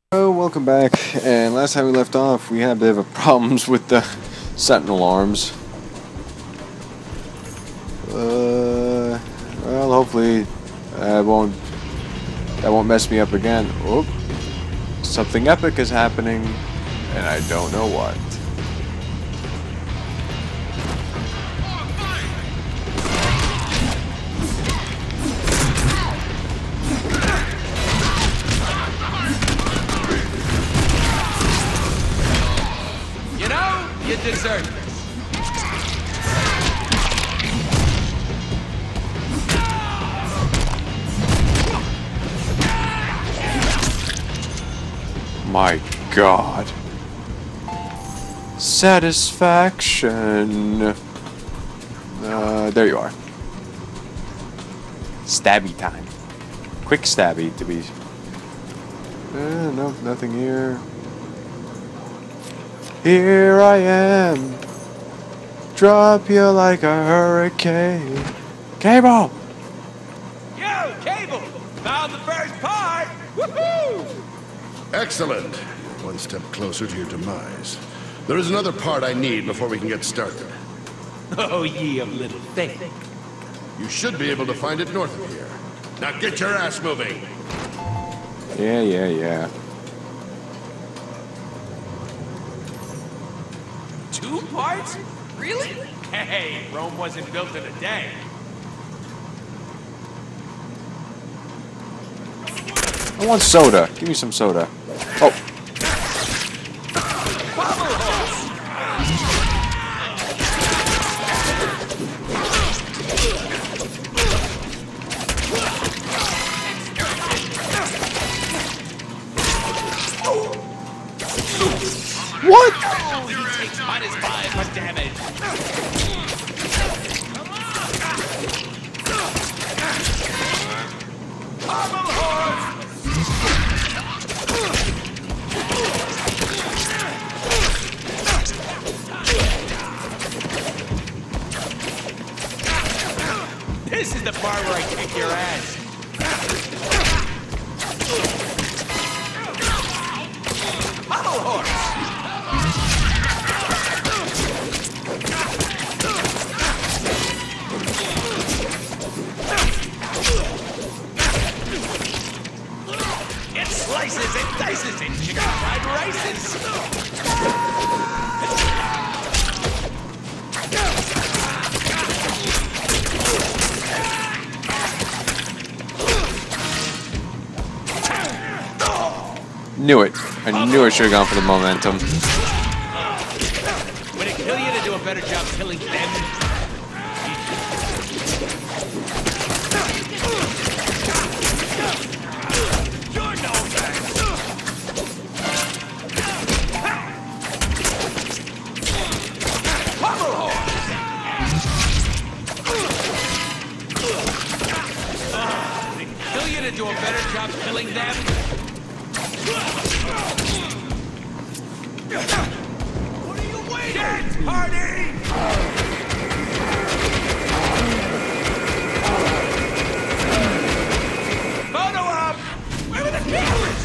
Oh, welcome back. And last time we left off, we had a bit of a problems with the sentinel arms. Well, hopefully that won't mess me up again. Oh, something epic is happening, and I don't know what. You deserve this. My God. Satisfaction. There you are. Stabby time. Quick stabby to be. No, nothing here. Here I am. Drop you like a hurricane. Cable! Yo, Cable! Found the first part! Woohoo! Excellent. One step closer to your demise. There is another part I need before we can get started. Oh, ye of little faith. You should be able to find it north of here. Now get your ass moving! Yeah. 2 parts? Really? Hey, Rome wasn't built in a day. I want soda. Give me some soda. Oh. What? He takes -5 for damage. Pommel horse! This is the part where I kick your ass. Pommel horse! Slices and dices and chicken fried rices. Knew it. I knew I should have gone for the momentum. Would it kill you to do a better job killing them? Do a better job killing them? What are you waiting? Dance party! Photo op! Where are the cameras?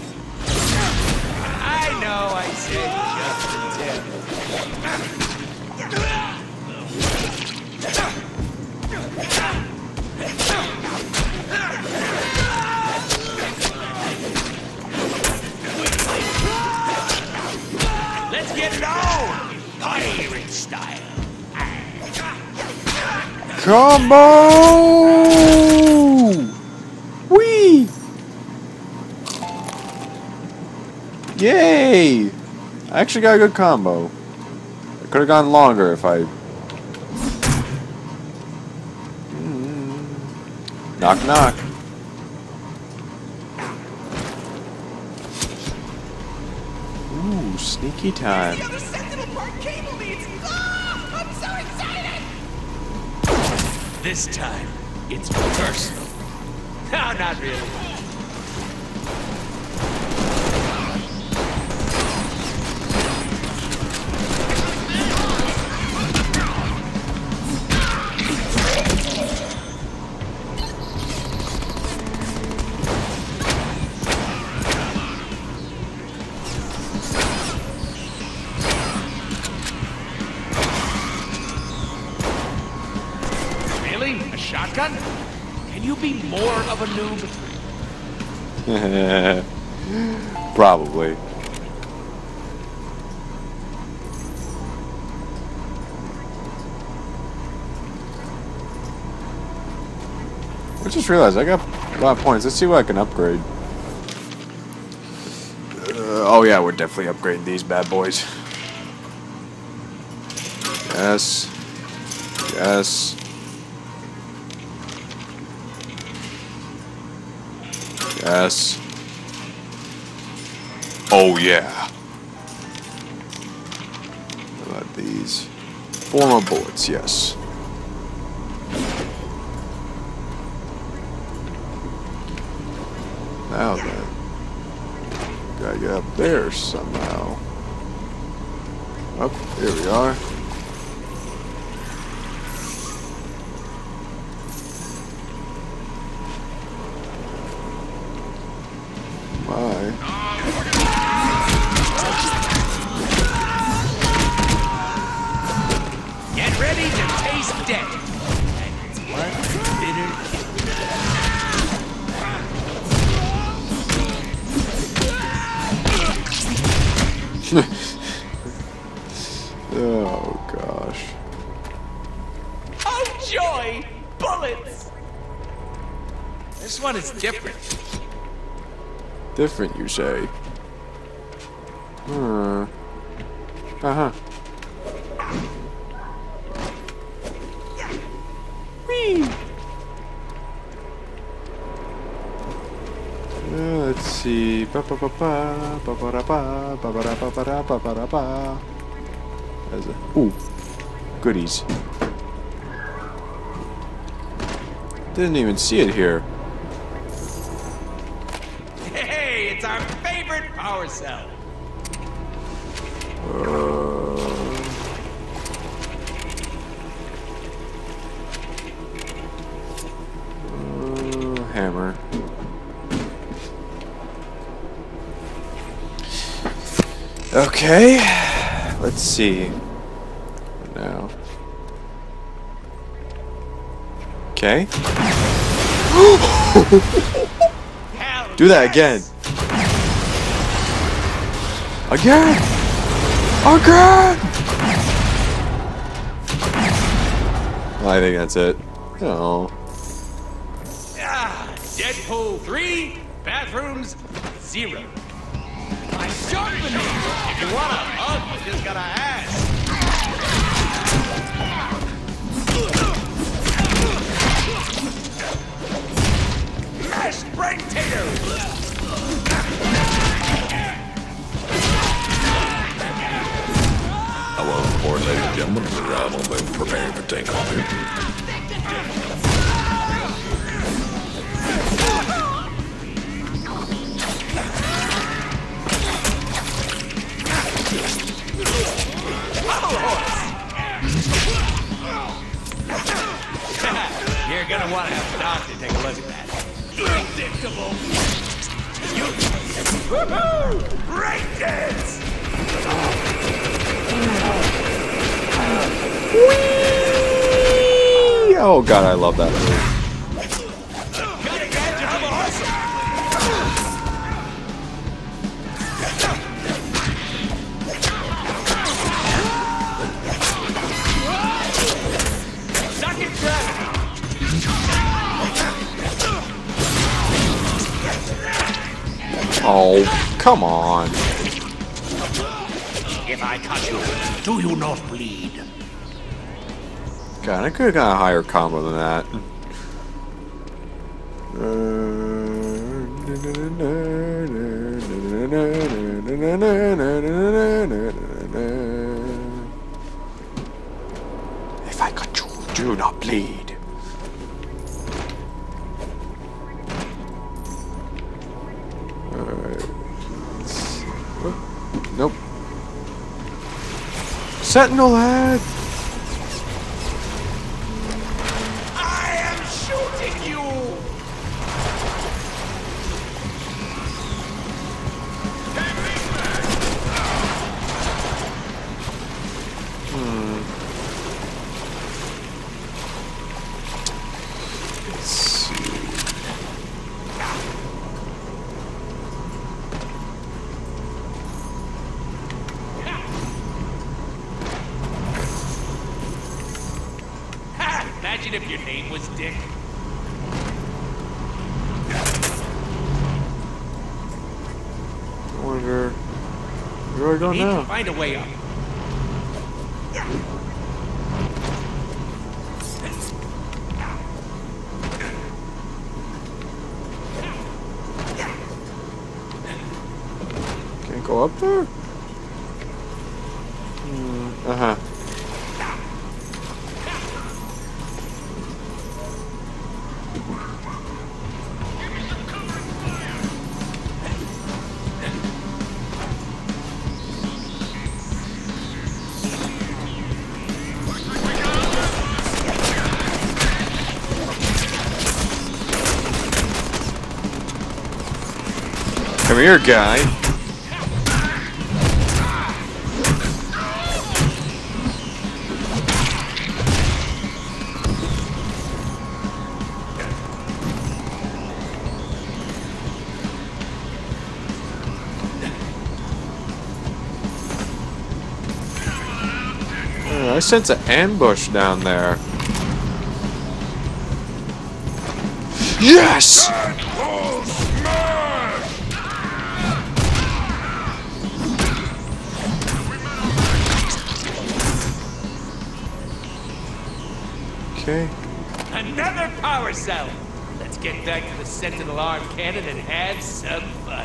I know I said just a tip. Let's get it on! Pirate style. Combo! Whee! Yay! I actually got a good combo. I could have gone longer if I... Knock, knock. Ooh, sneaky time. The other sentinel part Cable needs! Ah! I'm so excited! This time, it's personal. No, not really. Really? A shotgun? Can you be more of a noob? Probably. I just realized I got a lot of points. Let's see what I can upgrade. Oh yeah, we're definitely upgrading these bad boys. Yes. Yes. Yes. Oh yeah. How about these? 4 more bullets, yes. Now then. Gotta get up there somehow. Oh, here we are. My. Get ready to taste death. What? Bitter. Oh gosh. Oh joy! Bullets! This one is different. Different, you say? Uh-huh. Whee! Let's see. Ba ba ba ba ba ba da ba ba ba da ba ba da ba ba da ba. There's a goodies. Didn't even see it here. Hey, it's our favorite power cell. Hammer. Okay, let's see. Now. Okay. Do that again. Again! Again! Well, I think that's it. Oh. Deadpool 3, bathrooms 0. My sharpening! If you want a hug, you just gotta ask. Mashed brain taters! Hello, ladies and gentlemen. The arrival will be preparing for takeoff here. You're gonna want to have the doctor take a look at that. Predictable! Woohoo! Breakdance! Whee! Oh god, I love that move. Gotta get you have awesome! Suck it, gravity! Oh, come on. If I cut you, do you not bleed? God, I could have got a higher combo than that. If I cut you, do not bleed. Alright. Nope. Sentinel head! I am shooting you! Imagine if your name was Dick. I wonder where do I go Need to now? find a way up. Can't go up there? Uh-huh. Come here, guy. I sense an ambush down there. Yes! Okay. Another power cell! Let's get back to the Sentinel arm cannon and have some fun.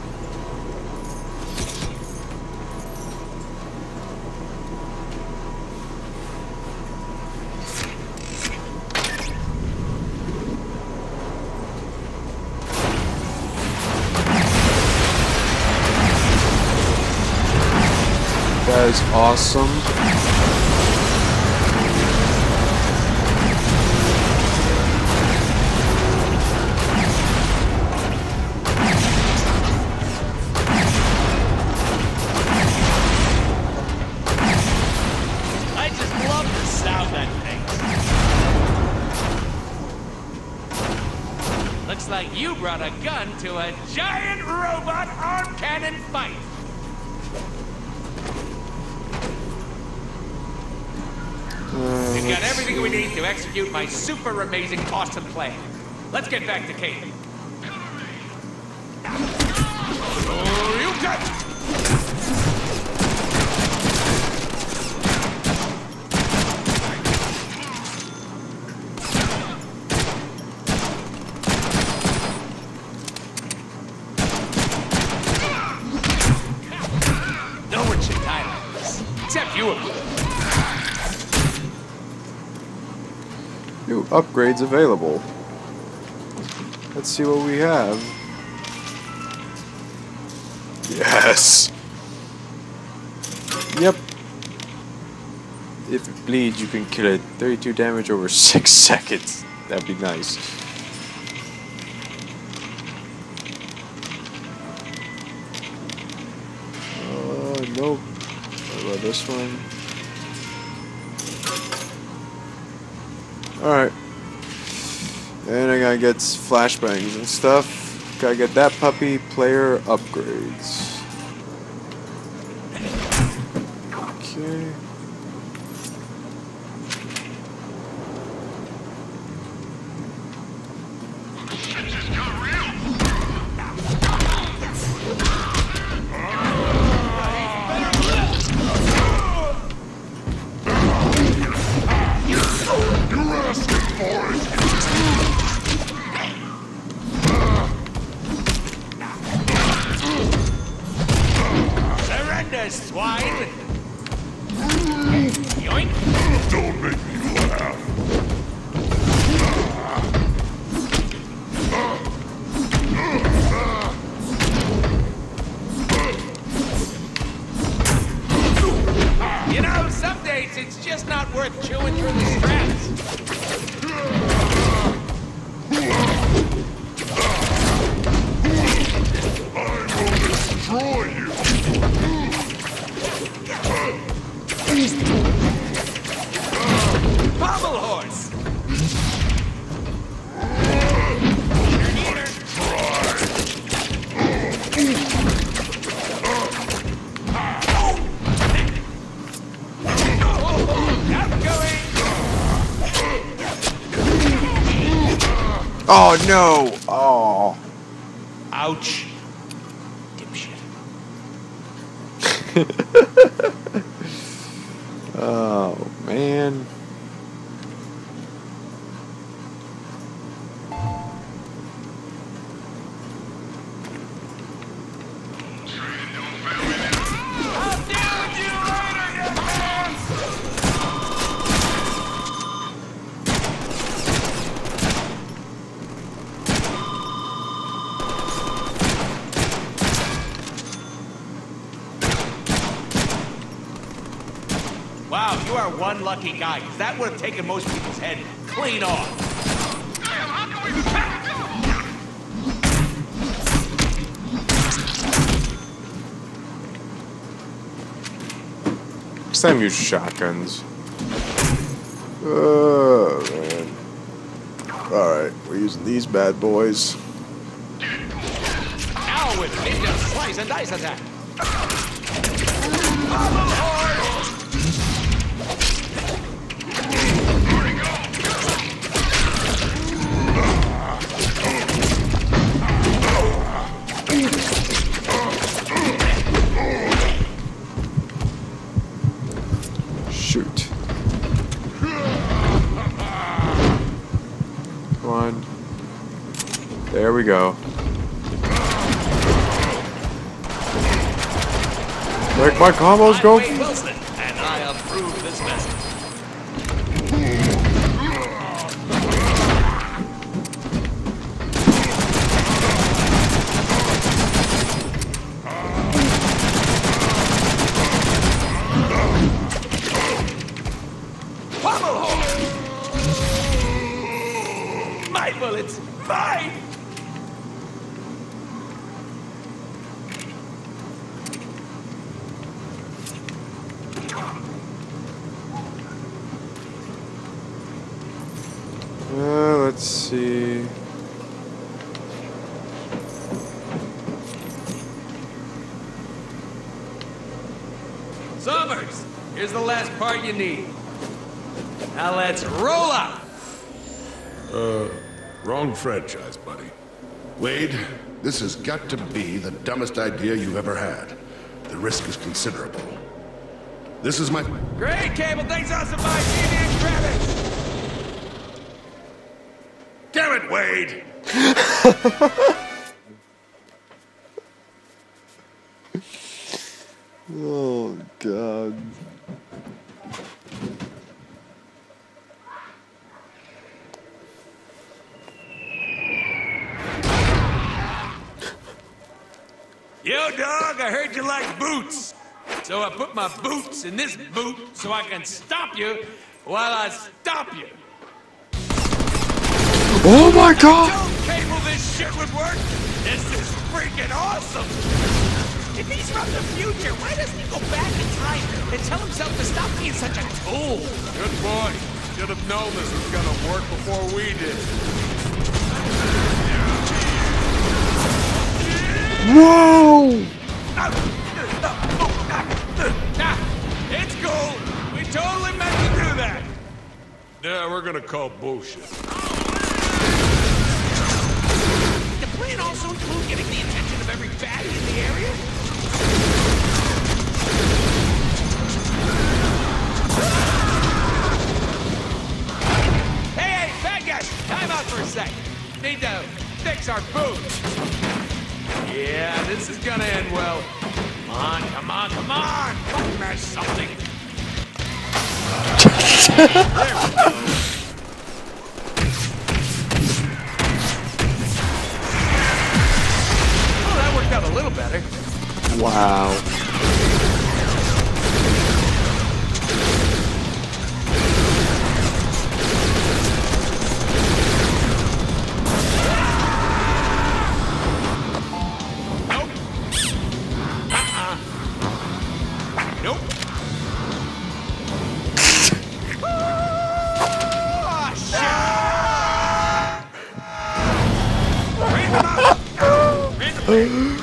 That is awesome. I just love the sound that makes. Looks like you brought a gun to a giant robot arm cannon fight. We've got everything we need to execute my super amazing awesome plan. Let's get back to Kate. Oh, you got it! No one should die like this, except you. New upgrades available. Let's see what we have. Yes! Yep. If it bleeds, you can kill it. 32 damage over 6 seconds. That'd be nice. Nope. What about this one? Alright. And I gotta get flashbangs and stuff. Gotta get that puppy player upgrades. Okay. Surrender, swine! Yoink! Don't make me laugh. You know, some days it's just not worth chewing through the straps. I will destroy you. Oh no! Oh. Ouch. Dipshit. Oh man. I'll deal with you later, you man! Wow, you are one lucky guy, because that would have taken most people's head clean off. Next time use shotguns. Oh man. Alright, we're using these bad boys. Now with ninja slice and dice attack. Shoot. Come on. There we go. Like my combos go. I'm Wade Wilson, and I approve this message. Pommel hole! My bullets, mine! Let's see. Summers, here's the last part you need. Now let's roll out. Wrong franchise, buddy. Wade, this has got to be the dumbest idea you've ever had. The risk is considerable. This is my... Great, Cable, thanks awesome by Indian credits. Damn it, Wade! Oh God. Yo, dog, I heard you like boots. So I put my boots in this boot so I can stop you while I stop you. Oh my God! Don't Cable, this shit would work. This is freaking awesome. If he's from the future, why doesn't he go back in time and tell himself to stop being such a tool? Good boy. Should have known this was gonna work before we did. Whoa! It's cool. We totally meant to do that. Yeah, we're gonna call bullshit. The plan also include getting the attention of every baddie in the area? Hey, bad guys! Time out for a sec. Need to fix our boots. Yeah, this is gonna end well. Come on, come on, come on! Fucking match something! There we go. Oh, that worked out a little better. Wow. Nope. Oh, shit! Raise them up! Raise them up!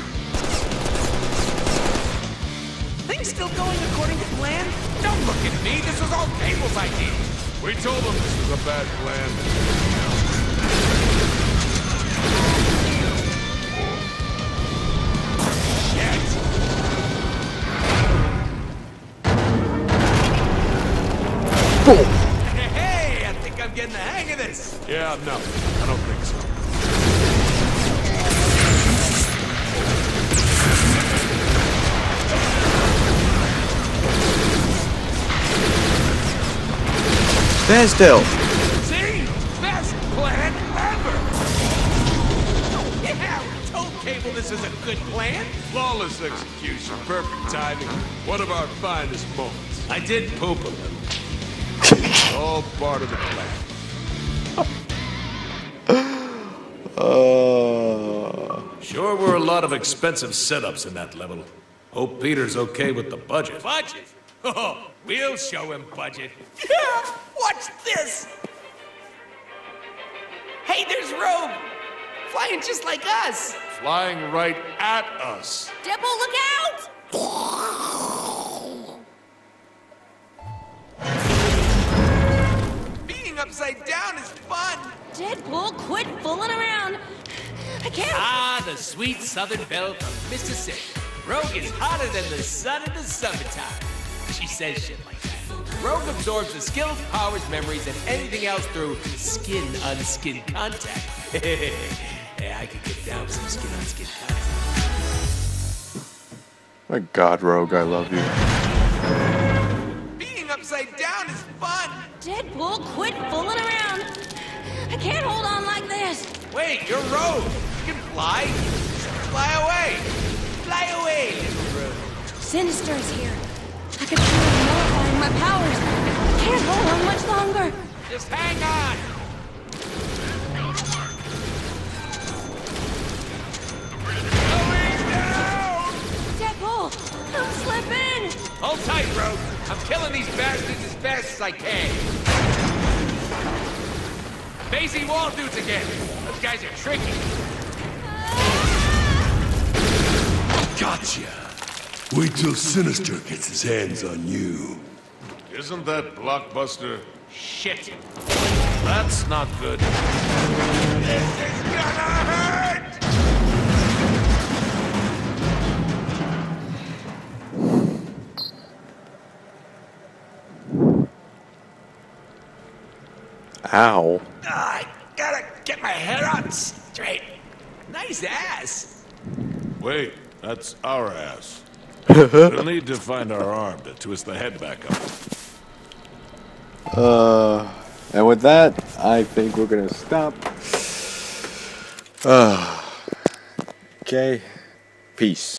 Things still going according to plan? Don't look at me. This was all Cable's idea. We told him this was a bad plan. No, I don't think so. Stand still. See? Best plan ever! Yeah, we told Cable this is a good plan. Flawless execution, perfect timing. One of our finest moments. I did poop a little. All part of the plan. Sure were a lot of expensive setups in that level. Hope Peter's okay with the budget. Budget? Oh, we'll show him budget. Yeah, watch this! Hey, there's Rogue! Flying just like us! Flying right at us. Deadpool, look out! Being upside down is fun! Deadpool, quit fooling around. I can't. Ah, the sweet southern belle from Mississippi. Rogue is hotter than the sun in the summertime. She says shit like that. Rogue absorbs the skills, powers, memories, and anything else through skin-on-skin contact. Yeah, I could get down with some skin-on-skin contact. My God, Rogue, I love you. Being upside down is fun! Deadpool, quit fooling around. I can't hold on like this. Wait, you're Rogue! You can fly! Fly away! Fly away, little Rogue! Sinister is here. I can feel him nullifying my powers. I can't hold on much longer. Just hang on! Going down! Deadpool, don't slip in. Hold tight, Rogue! I'm killing these bastards as fast as I can! Facing wall dudes again! Those guys are tricky! Gotcha. Wait till Sinister gets his hands on you. Isn't that Blockbuster? Shit! That's not good. This is gonna hurt! Ow. I gotta get my head on straight. Nice ass. Wait, that's our ass. We'll need to find our arm to twist the head back up. And with that, I think we're gonna stop. Okay. Peace.